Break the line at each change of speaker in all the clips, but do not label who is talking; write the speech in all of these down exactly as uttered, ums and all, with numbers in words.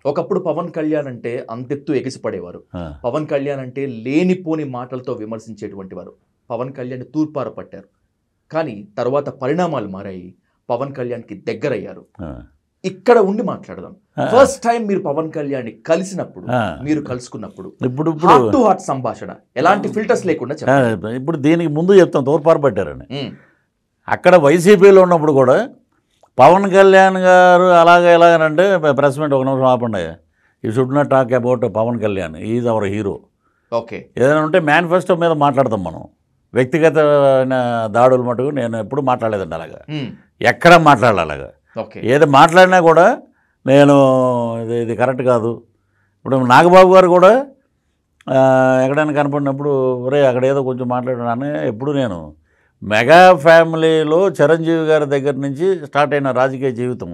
ఒకప్పుడు పవన్ కళ్యాణ్ అంటే అంతెత్తు ఎగిసిపడేవారు.
ఆ.
పవన్ కళ్యాణ్ అంటే లేనిపోని మాటలతో విమర్శించేటువంటి వారు. పవన్ కళ్యాణ్ తూర్పార పట్టారు. కానీ తర్వాత పరిణామాలు మారాయి. పవన్ కళ్యాణ్కి దగ్గరయ్యారు.
ఆ.
ఇక్కడ ఉండి మాట్లాడదాం. ఫస్ట్ టైం మీరు పవన్ కళ్యాణ్ కలిసినప్పుడు,
ఆ.
మీరు కలుసుకున్నప్పుడు
ఇప్పుడు ఇప్పుడు
హార్ట్ టు హార్ట్ సంభాషణ, ఎలాంటి ఫిల్టర్స్ లేకుండా
ఆ,
చెప్పండి.
ఇప్పుడు దీనికి ముందు చెప్తాం తోర్పారు పట్టారని.
ఉమ్,
అక్కడ వైసీపీలో ఉన్నప్పుడు కూడా పవన్ కళ్యాణ్ గారు అలాగే ఎలాగనంటే ప్రెస్ మీట్ ఒక నిమిషం ఆపండి, you should not talk about Pawan Kalyan, is our hero.
Okay.
ఏదైనా ఉంటే మేనిఫెస్టో మీద మాట్లాడతాం మనం. వ్యక్తిగతమైన దాడులు మటుకు నేను ఎప్పుడు మాట్లాడలేదండి అలాగా,
ఉమ్,
ఎక్కడ మాట్లాడాలి అలాగా.
ఓకే.
ఏది మాట్లాడినా కూడా నేను ఇది ఇది కరెక్ట్ కాదు. ఇప్పుడు నాగబాబు గారు కూడా ఆ, ఎక్కడైనా కనపడినప్పుడు ఒరే అక్కడ ఏదో కొంచెం మాట్లాడాను. ఎప్పుడు నేను మెగా ఫ్యామిలీలో చిరంజీవి గారి దగ్గర నుంచి స్టార్ట్ అయిన రాజకీయ జీవితం,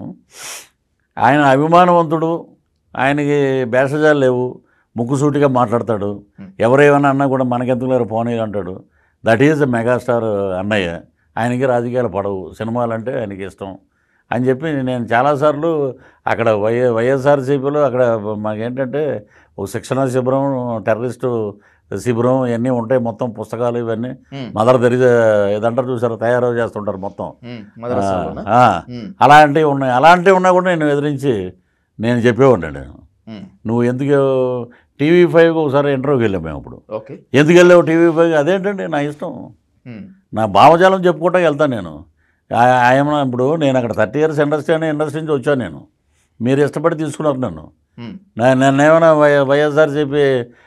ఆయన అభిమానవంతుడు, ఆయనకి భేషజాలు లేవు, ముక్కుసూటిగా మాట్లాడతాడు, ఎవరేమైనా అన్నా కూడా మనకెందుకు లేరు పోనీ అంటాడు. దట్ ఈజ్ మెగాస్టార్ అన్నయ్య. ఆయనకి రాజకీయాలు పడవు, సినిమాలు అంటే ఆయనకి ఇష్టం అని చెప్పి నేను చాలాసార్లు అక్కడ వై వైఎస్ఆర్సీపీలో అక్కడ మాకేంటంటే ఒక శిక్షణ శిబిరం, టెర్రరిస్టు శిబిరం ఇవన్నీ ఉంటాయి, మొత్తం పుస్తకాలు ఇవన్నీ మదర్ తెరిసే ఏదంటారు చూసారు, తయారు చేస్తుంటారు మొత్తం.
ఉమ్, మద్రాసాలోనా?
ఆ,
ఉమ్,
అలాంటివి ఉన్నాయి. అలాంటివి ఉన్నా కూడా నేను ఎదిరించి నేను చెప్పేవాడిని. నేను
ఉమ్,
నువ్వు ఎందుకు టీవీ ఫైవ్ ఒకసారి ఇంటర్వ్యూకి వెళ్ళాం మేము. అప్పుడు
ఓకే.
ఎందుకు వెళ్ళావు టీవీ ఫైవ్? అదేంటండి నా ఇష్టం,
ఉమ్,
నా భావజాలం చెప్పుకోవటానికి వెళ్తాను నేను. ఆయన ఇప్పుడు నేను అక్కడ థర్టీ ఇయర్స్ ఇండస్ట్రీ అనే ఇండస్ట్రీ నుంచి వచ్చాను నేను. మీరు ఇష్టపడి తీసుకున్నారు నన్ను.
ఉమ్,
నన్ను ఏమైనా వై వైఎస్ఆర్సీపీ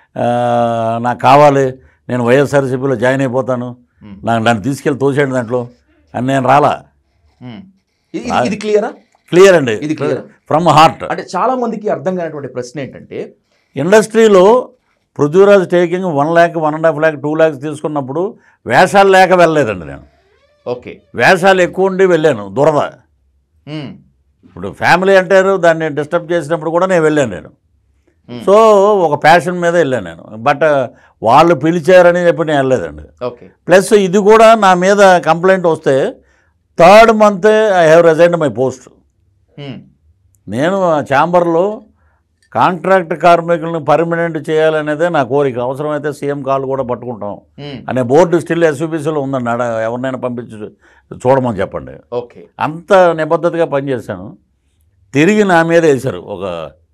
నాకు కావాలి, నేను వైఎస్ఆర్సీపీలో జాయిన్ అయిపోతాను,
ఉమ్,
నాకు నన్ను తీసుకెళ్ళి తోసేయండి దాంట్లో అని నేను రాలా.
ఉమ్. ఇది ఇది- ఇది క్లియరా?
క్లియర్ అండి,
ఇది క్లియర్.
From heart.
అంటే చాలా మందికి అర్థం కానటువంటి ప్రశ్న ఏంటంటే,
ఇండస్ట్రీలో Prithviraj taking one lakh one and half lakh two lakhs తీసుకున్నప్పుడు వేషాలు లేక వెళ్ళలేదండి నేను.
ఓకే.
వేషాలు ఎక్కువ ఉండి వెళ్ళాను, దురద.
ఉమ్,
ఇప్పుడు ఫ్యామిలీ అంటారు, దాన్ని డిస్టర్బ్ చేసినప్పుడు కూడా నేను వెళ్ళాను నేను.
ఉమ్,
సో ఒక ప్యాషన్ మీద వెళ్ళాను నేను. బట్ వాళ్ళు పిలిచారని చెప్పి నేను వెళ్ళలేదండి.
ఓకే.
ప్లస్ ఇది కూడా నా మీద కంప్లైంట్ వస్తే థర్డ్ మంతే I have resigned my post.
Um,
నేను ఆ ఛాంబర్లో కాంట్రాక్ట్ కార్మికులను పర్మనెంట్ చేయాలనేదే నా కోరిక. అవసరమైతే సీఎం కాల్ కూడా పట్టుకుంటాం
ఉమ్,
అనే బోర్డు స్టిల్ ఎస్యూబీసీలో ఉందండి. ఆడ ఎవరినైనా పంపించి చూడమని చెప్పండి.
ఓకే.
అంత నిబద్ధతగా పనిచేశాను. తిరిగి నా మీద వేశారు ఒక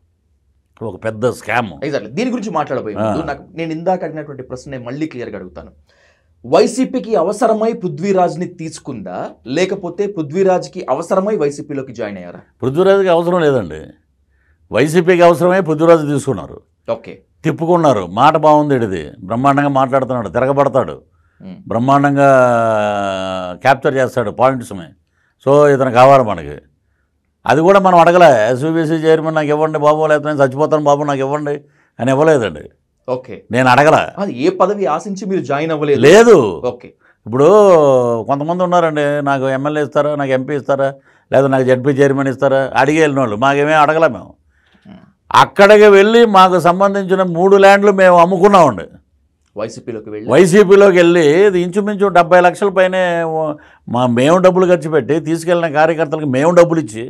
ఒక పెద్ద స్కామ్.
ఎగ్జాక్ట్లీ. దీని గురించి మాట్లాడబోయే ముందు నాకు నేను ఇందాక అడిగినటువంటి ప్రశ్న నేను మళ్ళీ క్లియర్గా అడుగుతాను. వైసీపీకి అవసరమై పృథ్వీరాజ్ని తీసుకుందా, లేకపోతే పృథ్వీరాజ్కి అవసరమై వైసీపీలోకి జాయిన్ అయ్యారా?
పృథ్వీరాజుకి అవసరం లేదండి, వైసీపీకి అవసరమై పృథ్వీరాజు తీసుకున్నారు,
ఓకే.
తిప్పుకున్నారు. మాట బాగుంది, ఇది బ్రహ్మాండంగా మాట్లాడుతున్నాడు, తిరగబడతాడు,
ఉమ్,
బ్రహ్మాండంగా క్యాప్చర్ చేస్తాడు పాయింట్స్ని. సో ఇతను కావాలి మనకి. అది కూడా మనం అడగలే, ఎస్యూబీసీ చైర్మన్ నాకు ఇవ్వండి బాబు, లేకపోతే నేను చచ్చిపోతాను బాబు నాకు ఇవ్వండి అని ఇవ్వలేదండి.
ఓకే.
నేను అడగల.
అది ఏ పదవి ఆశించి మీరు జాయిన్ అవ్వలేదు?
లేదు.
ఓకే.
ఇప్పుడు కొంతమంది ఉన్నారండి, నాకు ఎమ్మెల్యే ఇస్తారా, నాకు ఎంపీ ఇస్తారా, లేదా నాకు జడ్పీ చైర్మన్ ఇస్తారా అడిగి వెళ్ళిన వాళ్ళు. మాకేమీ అడగలే. మేము అక్కడికి వెళ్ళి మాకు సంబంధించిన మూడు ల్యాండ్లు మేము అమ్ముకున్నామండి.
వైసీపీలోకి వెళ్ళి
వైసీపీలోకి వెళ్ళి ఇది ఇంచుమించు డెబ్బై లక్షల పైనే మా మేము డబ్బులు ఖర్చు పెట్టి తీసుకెళ్ళిన కార్యకర్తలకు మేము డబ్బులు ఇచ్చి,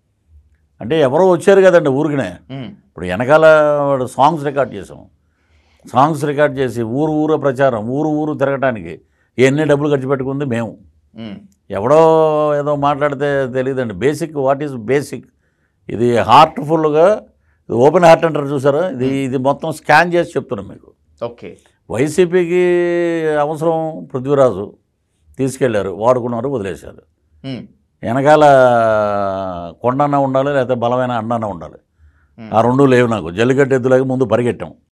అంటే ఎవరో వచ్చారు కదండి ఊరికినే.
ఉమ్,
ఇప్పుడు వెనకాల సాంగ్స్ రికార్డ్ చేసాం, సాంగ్స్ రికార్డ్ చేసి ఊరు ఊరు ప్రచారం, ఊరు ఊరు తిరగటానికి ఎన్ని డబ్బులు ఖర్చు పెట్టుకుంది మేము.
ఉమ్,
ఎవడో ఏదో మాట్లాడితే తెలియదండి. బేసిక్, వాట్ ఈజ్ బేసిక్, ఇది హార్ట్ఫుల్గా, ఓపెన్ హార్ట్ అంటారు చూసారా, ఇది ఇది మొత్తం స్కాన్ చేసి చెప్తున్నాం మీకు.
ఓకే.
వైసీపీకి అవసరం పృథ్వీరాజు, తీసుకెళ్లారు, వాడుకున్నారు, వదిలేశారు.
ఉమ్,
వెనకాల కొండన్న ఉండాలి, లేకపోతే బలమైన అన్న ఉండాలి. ఆ రెండు లేవు నాకు. జల్లికట్టు ఎద్దులాగా ముందు పరిగెట్టాం.